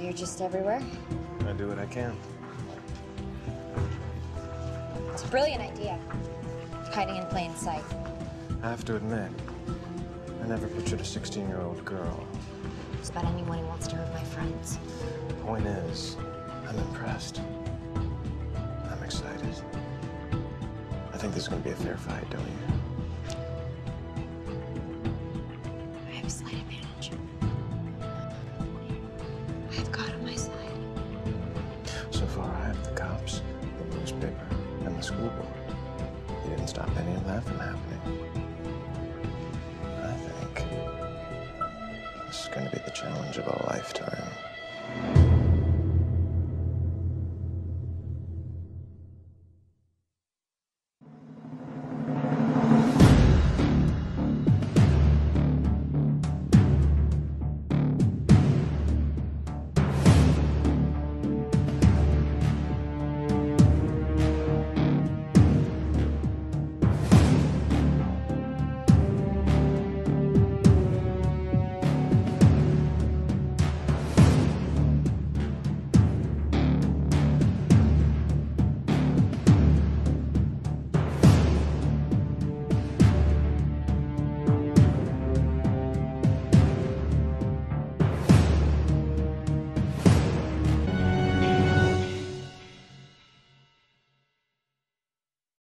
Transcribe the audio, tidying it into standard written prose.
you're just everywhere? I do what I can. It's a brilliant idea. Hiding in plain sight. I have to admit, I never pictured a 16-year-old girl. Just about anyone who wants to hurt my friends. Point is, I'm impressed. I'm excited. I think this is going to be a fair fight, don't you? I have a slight advantage. I have God on my side. So far, I have the cops, the newspaper, and the school board. You didn't stop any of that from happening. I think this is going to be the challenge of a lifetime.